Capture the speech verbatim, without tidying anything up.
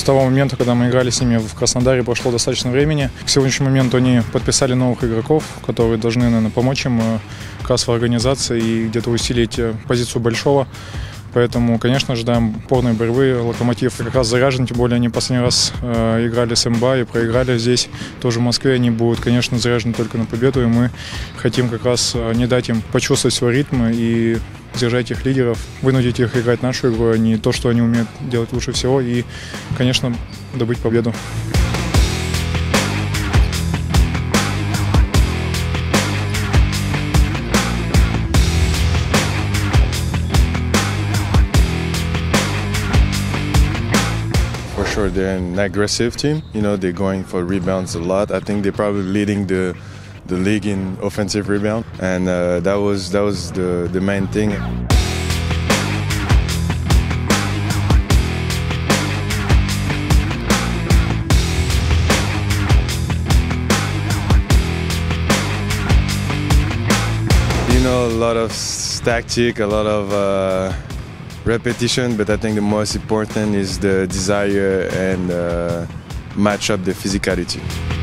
того момента, когда мы играли с ними в Краснодаре, прошло достаточно времени. К сегодняшнему моменту они подписали новых игроков, которые должны, наверное, помочь им как раз в организации и где-то усилить позицию большого. Поэтому, конечно, ожидаем упорной борьбы. Локомотив как раз заряжен, тем более они последний раз э, играли с МБА и проиграли здесь, тоже в Москве. Они будут, конечно, заряжены только на победу, и мы хотим как раз не дать им почувствовать свой ритм и сдержать их лидеров, вынудить их играть нашу игру, а не то, что они умеют делать лучше всего, и, конечно, добыть победу. For sure, they're an aggressive team. You know, they're going for rebounds a lot. I think they're probably leading the the league in offensive rebound, and uh, that was that was the the main thing. You know, a lot of tactic, a lot of uh, repetition, but I think the most important is the desire and uh, match up the physicality.